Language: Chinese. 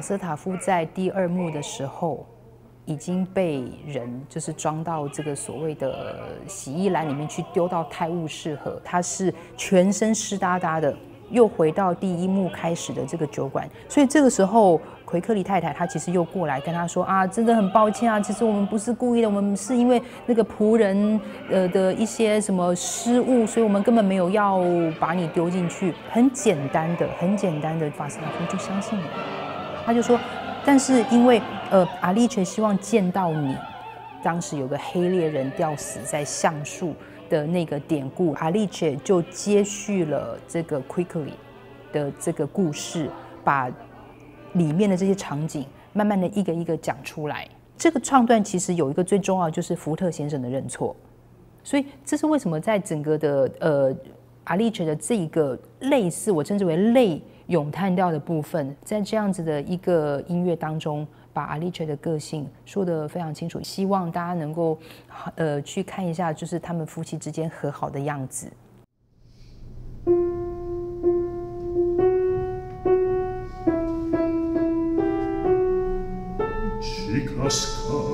法斯塔夫在第2幕的时候，已经被人就是装到这个所谓的洗衣篮里面去，丢到泰晤士河，他是全身湿哒哒的，又回到第1幕开始的这个酒馆。所以这个时候，奎克里太太她其实又过来跟他说啊，真的很抱歉啊，其实我们不是故意的，我们是因为那个仆人的一些什么失误，所以我们根本没有要把你丢进去。很简单的，法斯塔夫就相信了，他就说。但是因为阿丽切希望见到你，当时有个黑猎人吊死在橡树的那个典故，阿丽切就接续了这个 Quickly 的这个故事，把里面的这些场景慢慢的一个一个讲出来。这个创段其实有一个最重要的，就是福特先生的认错，所以这是为什么在整个的阿丽切的这一个类似我称之为类咏叹调的部分，在这样子的一个音乐当中，把阿丽切的个性说得非常清楚，希望大家能够去看一下，就是他们夫妻之间和好的样子。 Chica